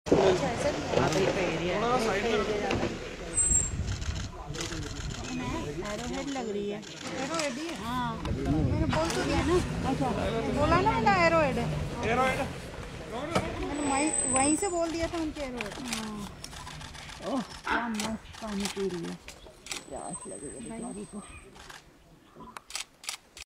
अच्छा ऐसा area arrowhead लग रही है। एरोहेड ही है। हाँ मैंने बोल तो दिया ना। अच्छा बोला ना मैंने एरोहेड है। मैंने वहीं से बोल दिया था उनके एरोहेड। हाँ ओह क्या मस्त पानी पी रही है। प्यास लगी है बेचारी को।